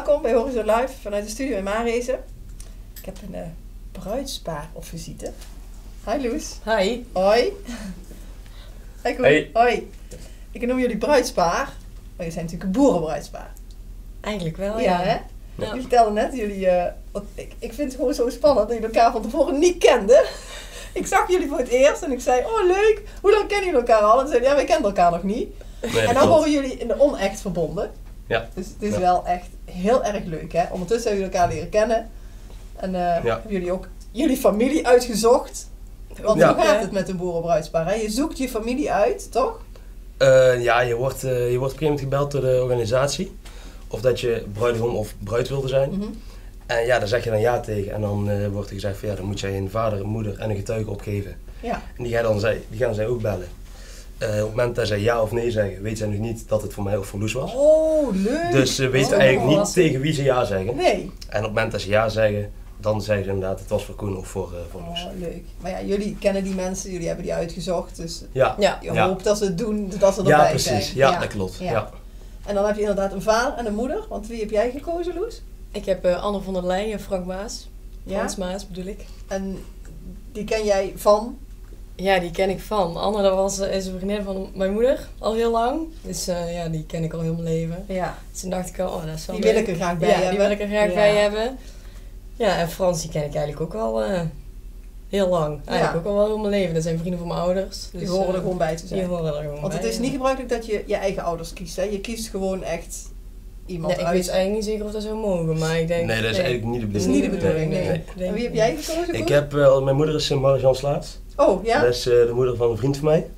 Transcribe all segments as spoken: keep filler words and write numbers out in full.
welkom bij Horizon Live vanuit de studio in Maarhezen. Ik heb een uh, bruidspaar op visite. Hi Loes. Hi. Hoi. Hey Koen. Hey. Hoi. Ik noem jullie bruidspaar, maar je zijn natuurlijk een boerenbruidspaar. Eigenlijk wel, Ja, ja. hè? Ja. Je vertelde net, jullie, uh, want ik, ik vind het gewoon zo spannend dat jullie elkaar van tevoren niet kenden. Ik zag jullie voor het eerst en ik zei, oh leuk, hoe lang kennen jullie elkaar al? En ze zeiden, ja, wij kennen elkaar nog niet. Nee, en dan klopt. horen jullie in de onecht verbonden. Ja. Dus het is Ja. wel echt heel erg leuk, hè. Ondertussen hebben jullie elkaar leren kennen. En uh, Ja. hebben jullie ook jullie familie uitgezocht. Want Ja. hoe gaat het met een boerenbruidspaar, hè? Je zoekt je familie uit, toch? Uh, ja, je wordt, uh, je wordt op een gegeven moment gebeld door de organisatie. Of dat je bruidegom of bruid wilde zijn. Mm-hmm. En ja, daar zeg je dan ja tegen. En dan uh, wordt er gezegd van ja, dan moet jij een vader, een moeder en een getuige opgeven. Ja. En die gaan, dan zij, die gaan zij ook bellen. Uh, op het moment dat zij ja of nee zeggen, weet zij nog niet dat het voor mij of voor Loes was. Oh, leuk. Dus ze weten Oh, eigenlijk niet was- tegen wie ze ja zeggen. Nee. En op het moment dat ze ja zeggen, dan zeggen ze inderdaad het was voor Koen of voor, uh, voor Loes. Oh, leuk. Maar ja, jullie kennen die mensen, jullie hebben die uitgezocht. Dus Ja, Ja. je Ja. hoopt dat ze het doen, dat ze erbij ja zijn. precies. Ja, dat klopt. Ja. Ja. En dan heb je inderdaad een vader en een moeder. Want wie heb jij gekozen, Loes? Ik heb uh, Anne van der Leyen en Frank Maas. Ja? Frans Maas bedoel ik. En die ken jij van? Ja, die ken ik van. Anne, dat was, uh, is een vriendin van mijn moeder al heel lang. Dus uh, ja, die ken ik al heel mijn leven. Ja. Dus toen dacht ik al, oh dat is wel Die leuk. wil ik er graag bij ja, hebben. die wil ik er graag Ja. bij hebben. Ja, en Frans die ken ik eigenlijk ook al uh, heel lang. Eigenlijk Ja. ook al wel heel mijn leven. Dat zijn vrienden van mijn ouders. Dus, Die horen er uh, gewoon bij te zijn. Die horen er gewoon Want het bij, is ja. niet gebruikelijk dat je je eigen ouders kiest. Hè? Je kiest gewoon echt iemand Nee, ik uit. weet eigenlijk niet zeker of dat zou mogen, maar ik denk... Nee, dat is eigenlijk niet de Dat is bedoeling. niet de bedoeling, nee. ik denk En wie heb niet. jij gekozen? Ik Koen? heb, uh, mijn moeder is uh, Marjan Slaats. Oh, ja? Dat is uh, de moeder van een vriend van mij.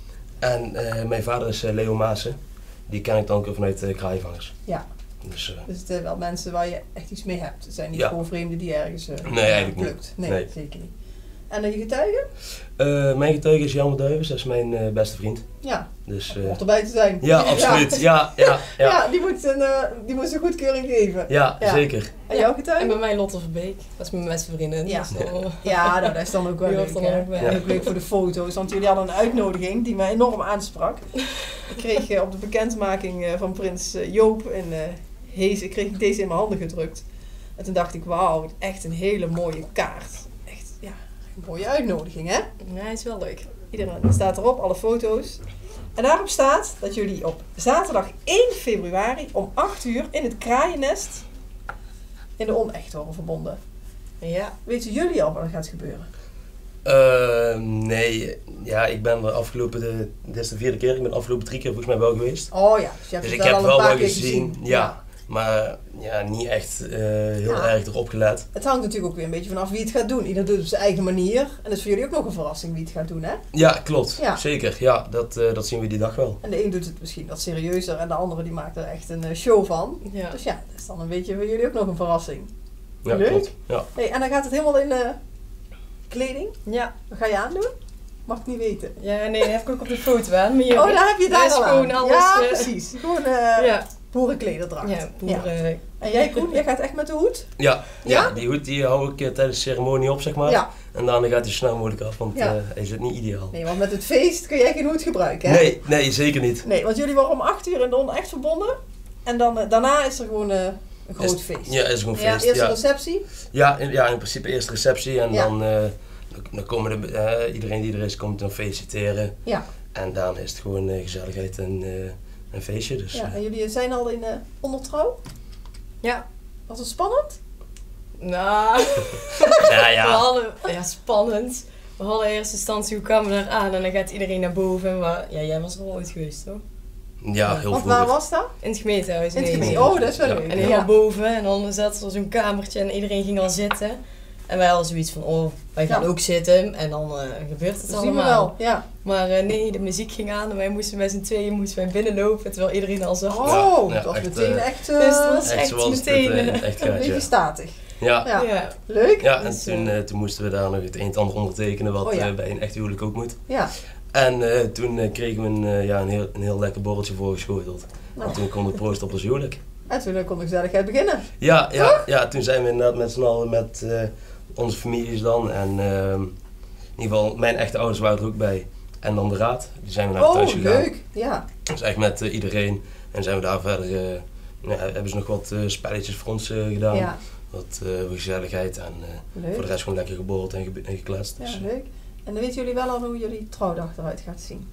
En uh, mijn vader is uh, Leo Maassen. Die ken ik dan ook vanuit uh, Kraaivangers. Ja. Dus, uh, Dus het zijn wel mensen waar je echt iets mee hebt. Het zijn niet Ja. gewoon vreemden die je ergens uh, Nee, eigenlijk niet. plukt. Nee, Nee. zeker niet. En uh, je getuige? uh, mijn getuige is Jan Duivens, dat is mijn uh, beste vriend. Ja, Dus, uh, uh, hoort erbij te zijn. ja, absoluut. Ja, ja, ja. Ja, ja. die, moet een, uh, die moet zijn goedkeuring geven. ja, Ja. zeker. En Ja. jouw En getuige? bij mij Lotte Verbeek. Dat is mijn beste vriendin. Ja. Dus dan- Ja, nou, dat is dan ook wel Die leuk. hoort er dan hè. ook bij. En ook leuk voor de foto's, want jullie hadden een uitnodiging die mij enorm aansprak. Ik kreeg uh, op de bekendmaking uh, van prins uh, Joop in uh, Hees, ik kreeg deze in mijn handen gedrukt. En toen dacht ik, wauw, echt een hele mooie kaart. Echt, ja, een mooie uitnodiging, hè? Ja, hij is wel leuk. Iedereen staat erop, alle foto's. En daarop staat dat jullie op zaterdag één februari om acht uur in het Kraaiennest in de onecht worden verbonden. Ja. Weten jullie al wat er gaat gebeuren? Uh, nee, ja, ik ben de afgelopen, de, dit is de vierde keer, ik ben de afgelopen drie keer volgens mij wel geweest. Oh ja, dus je hebt Dus het ik wel heb al een wel paar wel keer gezien, gezien. ja. Maar ja, niet echt uh, heel Ja. erg erop gelet. Het hangt natuurlijk ook weer een beetje vanaf wie het gaat doen. Ieder doet het op zijn eigen manier. En dat is voor jullie ook nog een verrassing wie het gaat doen, hè? Ja, klopt. Ja. Zeker. Ja, dat, uh, dat zien we die dag wel. En de een doet het misschien wat serieuzer en de andere die maakt er echt een eh, show van. Ja. Dus ja, dat is dan een beetje voor jullie ook nog een verrassing. Ja, Leuk. klopt. Ja. Hey, en dan gaat het helemaal in uh, kleding. Ja. Wat ga je aandoen? Mag ik niet weten. Ja, nee, dat heb ik ook op de foto aan. Maar hier, Oh, daar heb je het dat daar is al gewoon aan. alles, Ja, eh, precies. Gewoon uh, Ja, boerenklederdracht. ja, boeren. En jij, Koen, jij gaat echt met de hoed? Ja, Ja? ja, die hoed die hou ik uh, tijdens de ceremonie op, zeg maar. Ja. En daarna gaat hij zo snel mogelijk af, want Ja. uh, hij zit niet ideaal. Nee, want met het feest kun jij geen hoed gebruiken, hè? Nee, nee, zeker niet. Nee, want jullie worden om acht uur in de onecht verbonden. En dan, uh, daarna is er gewoon uh, een groot Is- feest. Ja, is gewoon Ja, feest. eerst Ja, een receptie. ja, in, ja, in principe eerst receptie en Ja. dan, uh, dan komen de, uh, iedereen die er is komt dan feliciteren. Ja. En dan is het gewoon uh, gezelligheid en uh, een feestje. Dus, Ja, uh, en jullie zijn al in uh, ondertrouw. Ja. Was het spannend? Nou, ja, we ja. hadden... Ja, spannend. We hadden in eerste instantie, hoe kwamen we daar aan? En dan gaat iedereen naar boven. En we, ja, jij was er al ooit geweest, toch? Ja, heel Want vroeger. waar was dat? In het gemeentehuis. In het nee, gebied. nee. Oh, dat is wel Ja. leuk. En helemaal Ja. boven. En dan zat er zo'n kamertje en iedereen ging al zitten. En wij hadden zoiets van, oh, wij gaan Ja. ook zitten. En dan uh, gebeurt het Dat zien we allemaal. wel. Ja. Maar uh, nee, de muziek ging aan en wij moesten met z'n tweeën moesten wij binnenlopen. Terwijl iedereen al zag. Oh, Ja, dat was echt, meteen eh, echt, uh, Dus het was Echt echt zoals het, meteen... uh, in uh, het echt een gaat, beetje ja. statig. Ja. Ja. ja. Leuk? Ja, en Dus, toen, uh, uh, toen moesten we daar nog het een en het ander ondertekenen wat Oh ja. uh, bij een echt huwelijk ook moet. Ja. En uh, toen uh, kregen we een, uh, ja, een, heel, een heel lekker borreltje voorgeschoteld. Nou. En toen konden we proosten op ons huwelijk. En toen kon de gezelligheid beginnen. Ja, ja, ja, toen zijn we inderdaad met z'n allen met uh, onze families dan. En uh, in ieder geval, mijn echte ouders waren er ook bij. En dan de raad, die zijn we naar Oh, thuis gegaan. leuk. Ja. Dus echt met uh, iedereen. En zijn we daar verder uh, ja, hebben ze nog wat uh, spelletjes voor ons uh, gedaan. Ja. Wat uh, gezelligheid en uh, voor de rest gewoon lekker geborreld en, ge en gekletst. Dus. Ja, leuk. En dan weten jullie wel al hoe jullie trouwdag eruit gaat zien?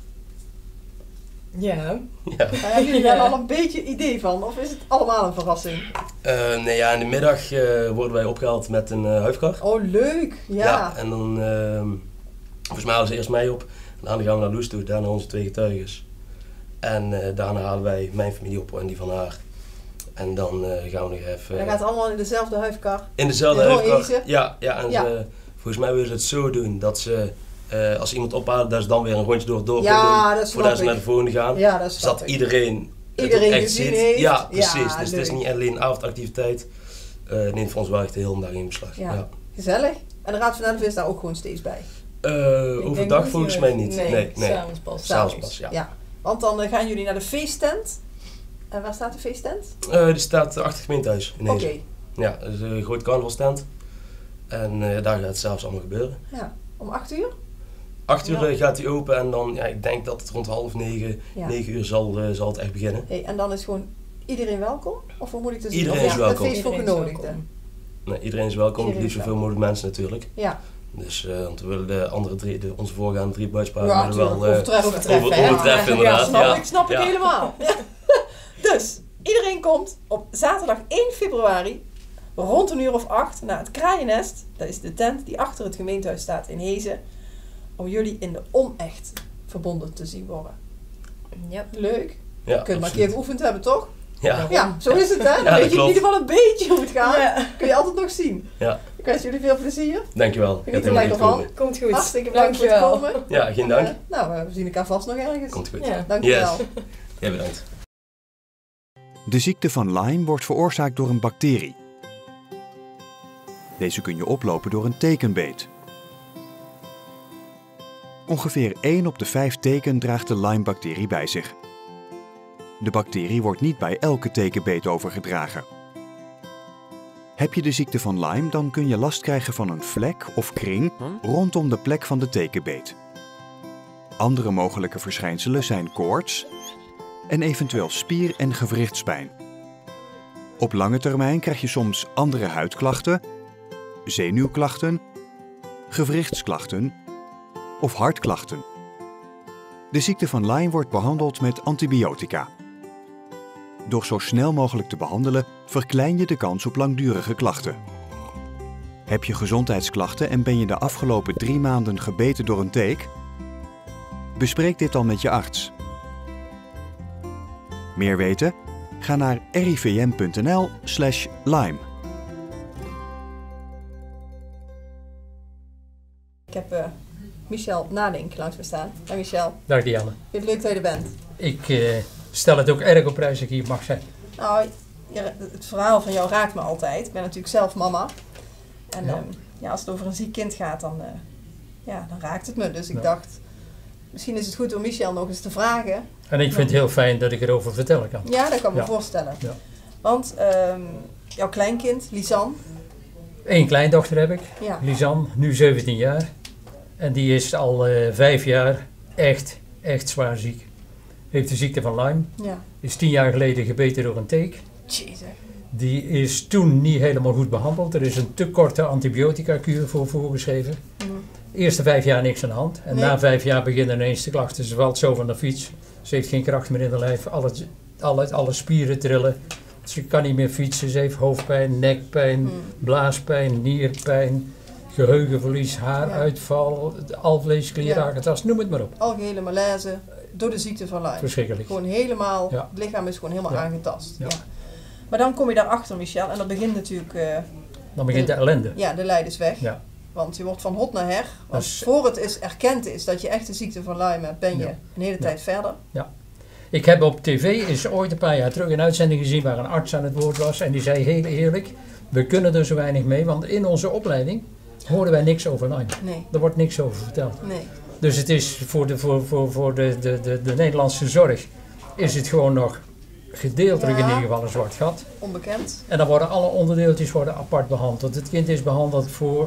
Ja. Ja. Daar hebben jullie wel al een beetje idee van? Of is het allemaal een verrassing? Uh, nee, ja, in de middag uh, worden wij opgehaald met een uh, huifkar. Oh, leuk! Ja. Ja, en dan, uh, volgens mij halen ze eerst mij op. En dan gaan we naar Loes toe, daarna onze twee getuigen. En uh, daarna halen wij mijn familie op en die van haar. En dan uh, gaan we nog even... En dan gaat het allemaal in dezelfde huifkar? In dezelfde in huifkar, ja. ja, en ja. Ze, volgens mij willen ze het zo doen dat ze, uh, als ze iemand ophalen, dat ze dan weer een rondje door het dorp ja, doen. Voordat ze naar de volgende gaan. Ja, dat is Zodat iedereen Iedereen het echt gezien ziet. heeft. Ja, precies. Ja, dus leuk. het is niet alleen een avondactiviteit. Uh, neemt voor ons wel echt de hele dag in beslag. Ja. Ja. Gezellig. En de Raad van Elf is daar ook gewoon steeds bij? Uh, overdag volgens mij niet. Nee, nee, nee. S'avonds pas. S'avonds pas, ja. ja. Want dan uh, gaan jullie naar de feesttent. En waar staat de feesttent? Uh, die staat achter het gemeentehuis in Oké. okay. Ja, dat is een groot carnavalstent. En uh, daar gaat het zelfs allemaal gebeuren. Ja, om acht uur? Acht uur Ja. gaat hij open en dan, ja, ik denk dat het rond half negen, Ja. negen uur zal, uh, zal het echt beginnen. Hey, en dan is gewoon iedereen welkom? Of hoe moet ik het zien? Iedereen of is welkom. Een feest voor Iedereen is genodigden? Nee, iedereen is welkom, Iedereen liefst is zoveel mogelijk mensen natuurlijk. Ja. Dus, uh, want we willen de andere drie, de, onze voorgaande drie buitensparen Ja, wel natuurlijk. uh, overtreffen. overtreffen, over, hè? overtreffen Ja, inderdaad. Snap Ja, ik, snap ik ja. helemaal. Ja. Dus, iedereen komt op zaterdag één februari rond een uur of acht naar het Kraaiennest. Dat is de tent die achter het gemeentehuis staat in Hezen. Om jullie in de onecht verbonden te zien worden. Yep. Leuk. Ja, Kun je maar een keer absoluut. geoefend hebben, toch? Ja. Ja, zo is het, hè? Dan Ja, dat weet je in klopt. ieder geval een beetje hoe het gaat. Ja. Kun je altijd nog zien. Ja. Ik wens jullie veel plezier. Dankjewel. Geniet er helemaal lekker goed van. komen. Komt goed. Hartstikke bedankt voor het Dankjewel. komen. Ja, geen dank. En, uh, nou, we zien elkaar vast nog ergens. Komt goed. Ja. Dankjewel. Yes. Jij bedankt. De ziekte van Lyme wordt veroorzaakt door een bacterie. Deze kun je oplopen door een tekenbeet. Ongeveer één op de vijf teken draagt de Lyme-bacterie bij zich. De bacterie wordt niet bij elke tekenbeet overgedragen. Heb je de ziekte van Lyme, dan kun je last krijgen van een vlek of kring rondom de plek van de tekenbeet. Andere mogelijke verschijnselen zijn koorts en eventueel spier- en gewrichtspijn. Op lange termijn krijg je soms andere huidklachten, zenuwklachten, gewrichtsklachten of hartklachten. De ziekte van Lyme wordt behandeld met antibiotica. Door zo snel mogelijk te behandelen, verklein je de kans op langdurige klachten. Heb je gezondheidsklachten en ben je de afgelopen drie maanden gebeten door een teek? Bespreek dit dan met je arts. Meer weten? Ga naar rivm.nl slash Lyme. Ik heb uh, Michel Nadink langs me staan. Dag Michel. Dag Dianne. Vind je het leuk dat je er bent? Ik uh, stel het ook erg op prijs dat ik hier mag zijn. Nou, ja, het verhaal van jou raakt me altijd. Ik ben natuurlijk zelf mama. En Ja. ja. Um, ja, als het over een ziek kind gaat, dan, uh, ja, dan raakt het me. Dus ik Ja. dacht, misschien is het goed om Michel nog eens te vragen. En ik vind het heel fijn dat ik erover vertellen kan. Ja, dat kan ik me Ja. voorstellen. Ja. Want um, jouw kleinkind, Lisanne, Eén kleindochter heb ik, ja, Lisanne, nu zeventien jaar. En die is al uh, vijf jaar echt, echt zwaar ziek. Heeft de ziekte van Lyme. ja. Is tien jaar geleden gebeten door een teek. Jezus. Die is toen niet helemaal goed behandeld. Er is een te korte antibiotica-kuur voor voorgeschreven. Mm. De eerste vijf jaar niks aan de hand. En Nee. na vijf jaar beginnen ineens de klachten. Ze valt zo van de fiets. Ze heeft geen kracht meer in haar lijf. Alle, alle, alle spieren trillen. Ze kan niet meer fietsen. Ze heeft hoofdpijn, nekpijn, Mm. blaaspijn, nierpijn, geheugenverlies, haaruitval, alvleesklierrakentas, noem het maar op. Algehele malaise door de ziekte van Lyme. Verschrikkelijk. Gewoon helemaal, Ja. het lichaam is gewoon helemaal Ja. aangetast. Ja. Ja. Maar dan kom je daarachter, Michel, en dan begint natuurlijk uh, Dan begint de ellende. ja, de Leidersweg. Ja. Want je wordt van hot naar her. Want Dus- voor het is erkend is dat je echt de ziekte van Lyme hebt, ben je Ja. een hele Ja. tijd verder. Ik heb op tv is ooit een paar jaar terug een uitzending gezien waar een arts aan het woord was. En die zei heel eerlijk, we kunnen er zo weinig mee, want in onze opleiding horen wij niks over Lyme. Nee, Er wordt niks over verteld. nee. Dus het is voor de, voor, voor, voor de, de, de, de Nederlandse zorg is het gewoon nog gedeeltelijk Ja. in ieder geval een zwart gat. Onbekend. En dan worden alle onderdeeltjes worden apart behandeld. Het kind is behandeld voor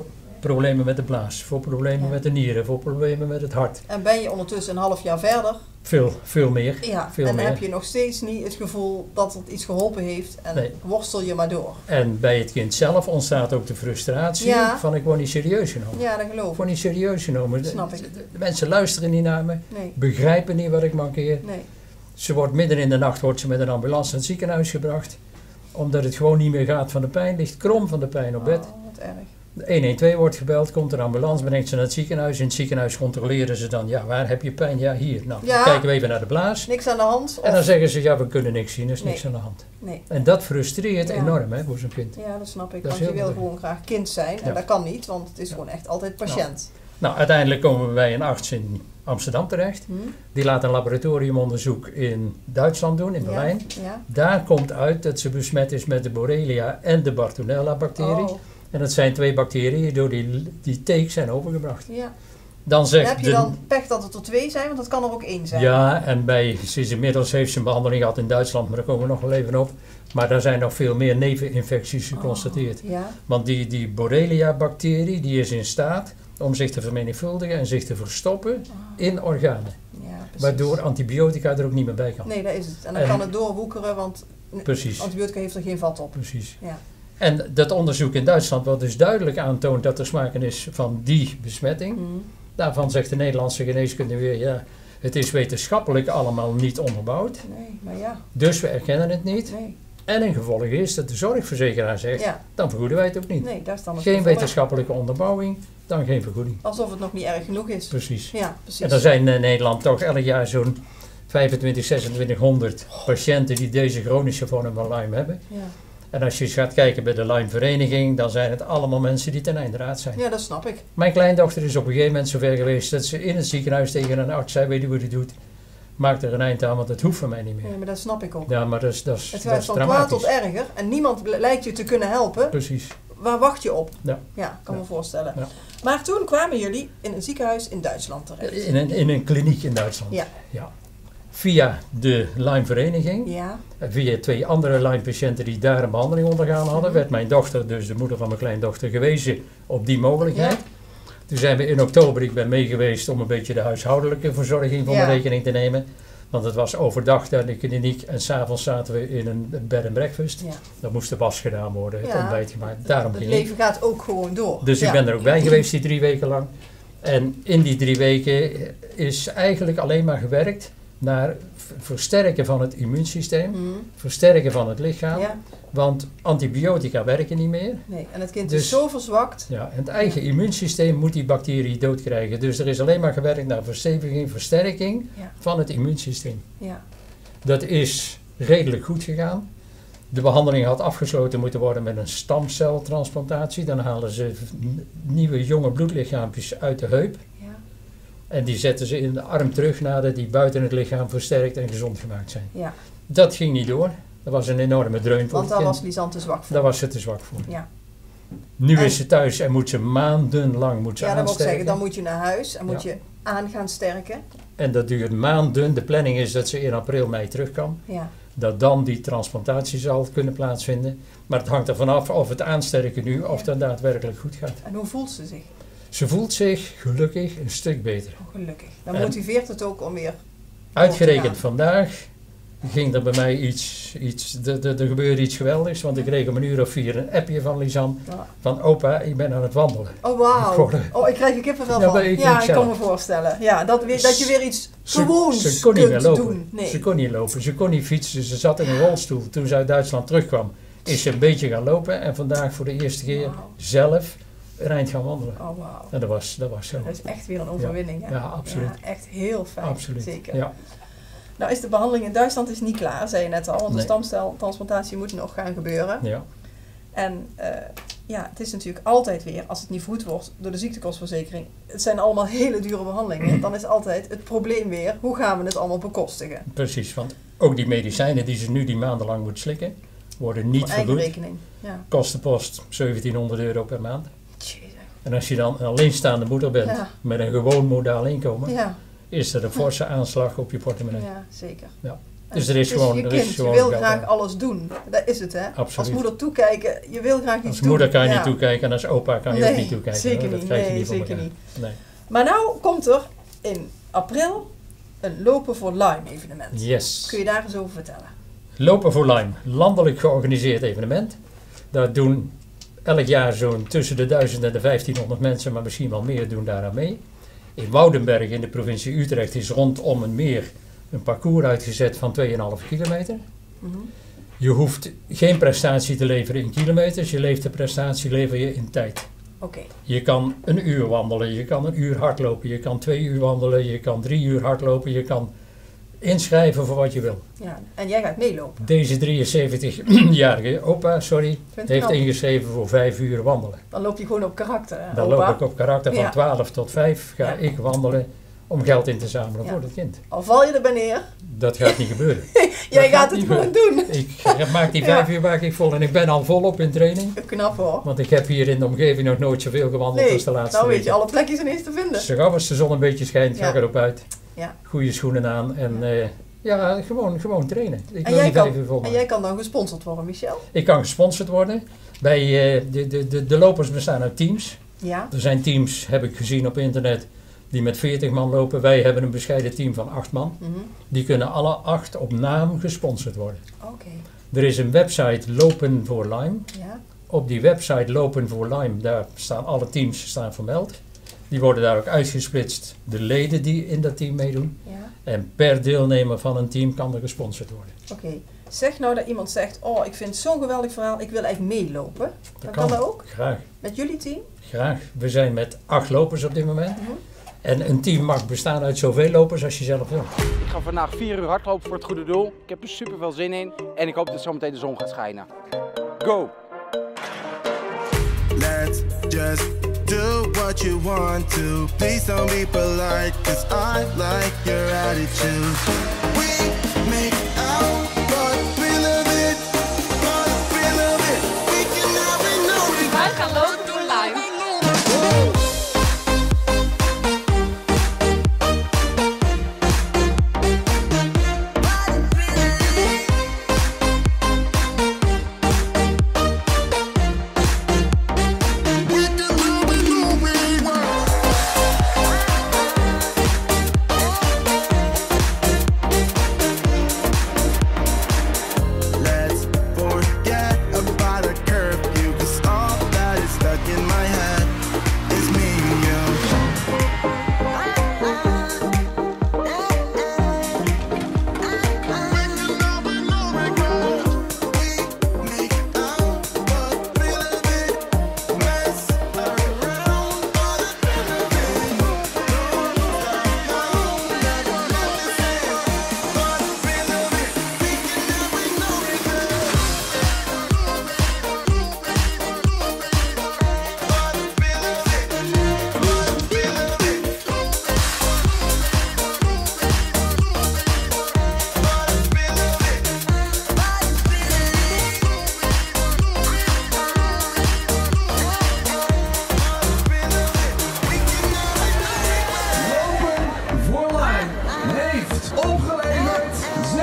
problemen met de blaas, voor problemen Ja. met de nieren, voor problemen met het hart. En ben je ondertussen een half jaar verder, Veel, veel meer. ja, Veel en dan meer. heb je nog steeds niet het gevoel dat het iets geholpen heeft en Nee. worstel je maar door. En bij het kind zelf ontstaat ook de frustratie Ja. van ik word niet serieus genomen. Ja, dat Ik geloof ik. word niet serieus genomen. De, Snap ik. de- de mensen luisteren niet naar me, Nee, begrijpen niet wat ik mankeer. nee. Ze wordt midden in de nacht wordt ze met een ambulance naar het ziekenhuis gebracht. Omdat het gewoon niet meer gaat van de pijn, ligt krom van de pijn op bed. Oh, wat erg. De honderdtwaalf wordt gebeld, komt een ambulance, brengt ze naar het ziekenhuis. In het ziekenhuis controleren ze dan, ja, waar heb je pijn? Ja, hier. Nou, Ja. dan kijken we even naar de blaas. Niks aan de hand? En dan Of- zeggen ze, ja, we kunnen niks zien, er is Nee. niks aan de hand. Nee. En dat frustreert Ja. enorm, hè, voor zo'n kind. Ja, dat snap ik. Dat is Want je heel wil belangrijk. gewoon graag kind zijn. En Ja. dat kan niet, want het is Ja. gewoon echt altijd patiënt. Nou, uiteindelijk komen we bij een arts in Amsterdam terecht. Hm? Die laat een laboratoriumonderzoek in Duitsland doen, in Berlijn. Ja? Ja? Daar komt uit dat ze besmet is met de Borrelia en de Bartonella-bacterie. Oh, En dat zijn twee bacteriën die door die, die teek zijn overgebracht. ja. Dan Dan zegt heb je de, dan pech dat het er twee zijn, want dat kan er ook één zijn. Ja, en bij, ze is inmiddels heeft ze een behandeling gehad in Duitsland, maar daar komen we nog wel even op. Maar daar zijn nog veel meer neveninfecties geconstateerd. Oh, ja? Want die, die Borrelia-bacterie die is in staat om zich te vermenigvuldigen en zich te verstoppen Oh, in organen. ja, precies. Waardoor antibiotica er ook niet meer bij kan. Nee, dat is het. En dan En- kan het doorwoekeren, want Precies, antibiotica heeft er geen vat op. precies. Ja. En dat onderzoek in Duitsland, wat dus duidelijk aantoont dat er sprake is van die besmetting, Hm. daarvan zegt de Nederlandse geneeskunde weer, ja, het is wetenschappelijk allemaal niet onderbouwd, Nee, maar ja. dus we erkennen het niet. Nee. En een gevolg is dat de zorgverzekeraar zegt, Ja. dan vergoeden wij het ook niet. Nee, daar is dan het Geen gevolg. wetenschappelijke onderbouwing, dan geen vergoeding. Alsof het nog niet erg genoeg is. Precies. Ja, precies. En er zijn in Nederland toch elk jaar zo'n vijfentwintig, zesentwintighonderd patiënten die deze chronische vorm van Lyme hebben. Ja. En als je eens gaat kijken bij de Lyme-vereniging, dan zijn het allemaal mensen die ten einde raad zijn. ja, dat snap ik. Mijn kleindochter is op een gegeven moment zover geweest dat ze in het ziekenhuis tegen een arts zei, weet je hoe je het doet? Maak er een eind aan, want het hoeft van mij niet meer. Ja, maar dat snap ik ook. Ja, maar dat is, dat is, Het dat gaat is van kwaad dramatisch. tot erger en niemand bl- lijkt je te kunnen helpen. Precies. Waar wacht je op? Ja. Ja, kan Ja. me voorstellen. Ja. Maar toen kwamen jullie in een ziekenhuis in Duitsland terecht. In een, in een kliniek in Duitsland. Ja. Ja. Via de Lyme-vereniging, Ja, en via twee andere Lyme-patiënten die daar een behandeling ondergaan hadden, Mhm. werd mijn dochter, dus de moeder van mijn kleindochter, gewezen op die mogelijkheid. Ja. Toen zijn we in oktober, ik ben mee geweest om een beetje de huishoudelijke verzorging voor Ja. mijn rekening te nemen. Want het was overdag daar in de kliniek en s'avonds zaten we in een bed and breakfast. ja. Er moest de was gedaan worden, het Ja. ontbijt gemaakt. Daarom Het ging ik. leven gaat ook gewoon door. Dus ja. ik ben er ook bij geweest die drie weken lang. En in die drie weken is eigenlijk alleen maar gewerkt naar v- versterken van het immuunsysteem, Hm. versterken van het lichaam. Ja, Want antibiotica werken niet meer. nee. En het kind Dus- is zo verzwakt. Ja, en het eigen immuunsysteem moet die bacterie doodkrijgen. Dus er is alleen maar gewerkt naar versteviging, versterking Ja. van het immuunsysteem. Ja. Dat is redelijk goed gegaan. De behandeling had afgesloten moeten worden met een stamceltransplantatie. Dan halen ze n- nieuwe jonge bloedlichaampjes uit de heup. Ja. En die zetten ze in de arm terug nadat die buiten het lichaam versterkt en gezond gemaakt zijn. Ja. Dat ging niet door. Dat was een enorme dreun voor Want het daar kind. was Lisanne te zwak voor. Daar was ze te zwak voor. Ja. Nu En- is ze thuis en moet ze maandenlang moet ze Ja, dat wil ik zeggen. aansterken. Dan moet je naar huis en moet Ja. je aan gaan sterken. En dat duurt maanden. De planning is dat ze in april, mei terug kan. Ja. Dat dan die transplantatie zal kunnen plaatsvinden. Maar het hangt ervan af of het aansterken nu, of Ja. dat daadwerkelijk goed gaat. En hoe voelt ze zich? Ze voelt zich gelukkig een stuk beter. Oh, gelukkig. Dan En- motiveert het ook om weer... Uitgerekend gaan. vandaag ging er bij mij iets, iets er, er, er gebeurde iets geweldigs. Want ik kreeg om een uur of vier een appje van Lisanne. Ja. Van opa, ik ben aan het wandelen. Oh, wauw. Geworden. Oh, ik krijg er kippenvel Ja, van. maar ik ja, ook ik kan zelf. me voorstellen. Ja, dat, weer, dat je weer iets Ze, gewoons ze kon niet meer kunt lopen. doen. Nee. Ze kon niet lopen. Ze kon niet fietsen. Ze zat in een rolstoel. Toen ze uit Duitsland terugkwam, is ze een beetje gaan lopen. En vandaag voor de eerste keer Wauw. zelf een eind gaan wandelen. Oh, wauw. En dat was, dat was zo. Dat is echt weer een overwinning. Hè? Ja, absoluut. Ja, echt heel fijn. Absoluut. Zeker. Ja. Nou is de behandeling in Duitsland is niet klaar, zei je net al. Want de Nee. stamceltransplantatie moet nog gaan gebeuren. Ja. En eh, ja, het is natuurlijk altijd weer, als het niet vergoed wordt door de ziektekostverzekering. Het zijn allemaal hele dure behandelingen. Dan is altijd het probleem weer, hoe gaan we het allemaal bekostigen? Precies. Want ook die medicijnen die ze nu die maandenlang moet slikken, worden niet Voor eigen vergoed. rekening. Ja. Kostenpost zeventienhonderd euro per maand. Jezus. En als je dan een alleenstaande moeder bent Ja. met een gewoon modaal inkomen, Ja, is dat een forse aanslag op je portemonnee. ja, zeker. Ja. Dus er is Het gewoon... je er kind, is gewoon je wil geld graag aan. alles doen. Dat is het, hè? Absoluut. Als moeder toekijken, je wil graag iets Als doen. moeder kan je Ja. niet toekijken en als opa kan je Nee, ook niet toekijken. zeker hoor. Dat niet. krijg je Nee, niet voor zeker elkaar. niet. Nee. Maar nou komt er in april een Lopen voor Lyme evenement. Yes. Kun je daar eens over vertellen? Lopen voor Lyme, landelijk georganiseerd evenement. Daar doen elk jaar zo'n tussen de duizend en de vijftienhonderd mensen, maar misschien wel meer, doen daaraan mee. In Woudenberg in de provincie Utrecht is rondom een meer een parcours uitgezet van twee komma vijf kilometer. Mm-hmm. Je hoeft geen prestatie te leveren in kilometers, je levert de prestatie lever je in tijd. Oké. Je kan een uur wandelen, je kan een uur hardlopen, je kan twee uur wandelen, je kan drie uur hardlopen, je kan inschrijven voor wat je wil. Ja, en jij gaat meelopen. Deze drieënzeventigjarige opa, sorry, Vind het heeft knap. ingeschreven voor vijf uur wandelen. Dan loop je gewoon op karakter, hè, Dan opa. loop ik op karakter van Ja. twaalf tot vijf, ga Ja. ik wandelen om geld in te zamelen Ja. voor het kind. Al val je erbij neer, Dat gaat niet gebeuren. jij gaat gaat het niet gewoon doen. Ik maak die vijf uur maak ik vol en ik ben al volop in training. Knap hoor. Want ik heb hier in de omgeving nog nooit zoveel gewandeld Nee, als de laatste nou weet je weken. alle plekjes ineens te vinden. Zo gauw als de zon een beetje schijnt, ga ik Ja. erop uit. Ja. Goede schoenen aan en eh, ja, gewoon, gewoon trainen. Ik En wil jij, die vijf kan, uur vol en maken. jij kan dan gesponsord worden, Michel? Ik kan gesponsord worden. Bij eh, de, de, de, de lopers bestaan uit teams. Ja. Er zijn teams, heb ik gezien op internet, die met veertig man lopen. Wij hebben een bescheiden team van acht man. Mhm. Die kunnen alle acht op naam gesponsord worden. Oké. Er is een website Lopen voor Lyme. Ja. Op die website Lopen voor Lyme, daar staan alle teams staan vermeld. Die worden daar ook uitgesplitst, de leden die in dat team meedoen. Ja. En per deelnemer van een team kan er gesponsord worden. Oké. Zeg nou dat iemand zegt, oh ik vind het zo'n geweldig verhaal, ik wil eigenlijk meelopen. Dan kan kan. dat ook? Graag, Met jullie team? graag. We zijn met acht lopers op dit moment. Mhm. En een team mag bestaan uit zoveel lopers als je zelf wil. Ik ga vandaag vier uur hardlopen voor het goede doel. Ik heb er super veel zin in en ik hoop dat zometeen de zon gaat schijnen. Go! Let's just do what you want to. Please don't be polite, cause I like your attitude. We make out, but we love it. But we love it. We can never know it. Wij gaan lopen door Lyme. We can never know it. Let's forget about a curfew, cause all that is stuck in my head is me and you. We make out, but we love it. Mess around, but the thrill of it. Don't stop now, never let me say it. But we love it, we can never know it, girl. But we love it, but we love it. Voor Lyme heeft opgeleverd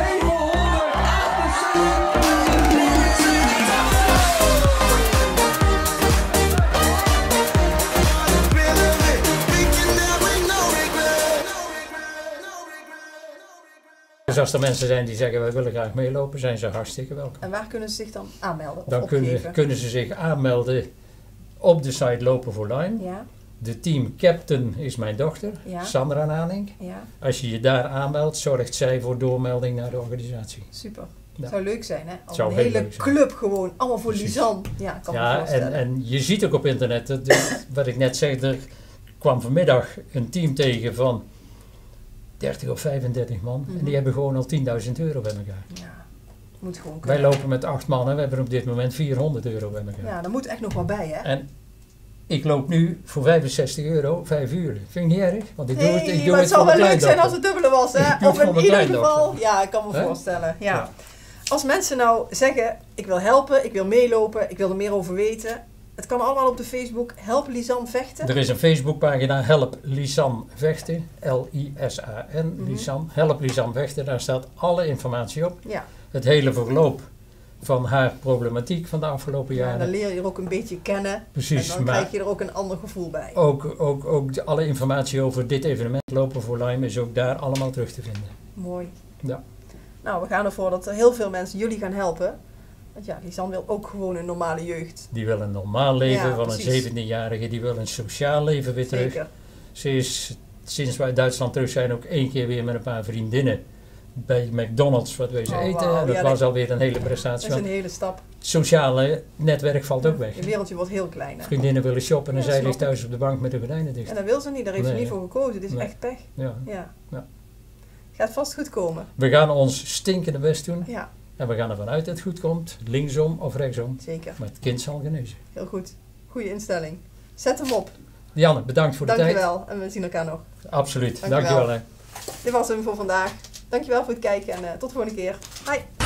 Dus als er mensen zijn die zeggen wij willen graag meelopen, zijn ze hartstikke welkom. En waar kunnen ze zich dan aanmelden of Dan opgeven? kunnen, kunnen ze zich aanmelden op de site Lopen voor Lyme. Ja, De team captain is mijn dochter, Ja. Sandra Naning. ja, Als je je daar aanmeldt, zorgt zij voor doormelding naar de organisatie. super. Ja. Zou leuk zijn, hè? Als Zou een heel hele leuk zijn. club gewoon, allemaal voor Precies. Lisanne. Ja, ik kan me Ja, en, voorstellen. en je ziet ook op internet, dat de- wat ik net zei, er kwam vanmiddag een team tegen van dertig of vijfendertig man. En Mhm. die hebben gewoon al tienduizend euro bij elkaar. Ja, moet gewoon Wij kunnen. lopen met acht man en we hebben op dit moment vierhonderd euro bij elkaar. Ja, daar moet echt nog wel bij, hè? En ik loop nu voor vijfenzestig euro vijf uur. Vind ik niet erg, want ik doe Nee, het, ik doe maar het het zou voor wel mijn leuk zijn als kleindochter. het dubbele was, hè? Ik doe het Of voor in mijn ieder kleindochter. geval, ja, ik kan me Hè? voorstellen. Ja. Ja. Als mensen nou zeggen, ik wil helpen, ik wil meelopen, ik wil er meer over weten. Het kan allemaal op de Facebook Help Lisanne Vechten. Er is een Facebookpagina Help Lisanne Vechten, L I S A N, Mhm. Lisanne, Help Lisanne Vechten, daar staat alle informatie op. Ja, Het hele verloop van haar problematiek van de afgelopen ja, jaren. dan leer je er ook een beetje kennen. Precies, en dan maar krijg je er ook een ander gevoel bij. ook, ook, ook de- alle informatie over dit evenement Lopen voor Lyme is ook daar allemaal terug te vinden. Mooi. Ja. Nou, we gaan ervoor dat er heel veel mensen jullie gaan helpen. Want ja, Lisanne wil ook gewoon een normale jeugd. Die wil een normaal leven Ja, van precies. een zeventienjarige, die wil een sociaal leven weer terug. Zeker. Ze is sinds wij uit Duitsland terug zijn ook één keer weer met een paar vriendinnen bij McDonald's wat wij ze Oh, eten. wauw. En dat Ja, was dat- alweer een hele Dat prestatie. is een Want hele stap. het sociale netwerk valt ook weg. Het wereldje wordt heel klein. Hè? Vriendinnen willen shoppen en Ja, zij snap ligt ik. thuis op de bank met de gordijnen dicht. En dat wil ze niet, daar heeft ze Nee. niet voor gekozen. Dit is Nee. echt pech. Ja. Ja. Ja. Gaat vast goed komen. We gaan ons stinkende best doen Ja, en we gaan ervan uit dat het goed komt, linksom of rechtsom. zeker. Maar het kind zal genezen. Heel goed. Goede instelling. Zet hem op. Janne, bedankt voor de tijd. Dankjewel. En we zien elkaar nog. Absoluut, Dankjewel. dankjewel. hè. Dit was hem voor vandaag. Dankjewel voor het kijken en eh, tot de volgende keer. Bye.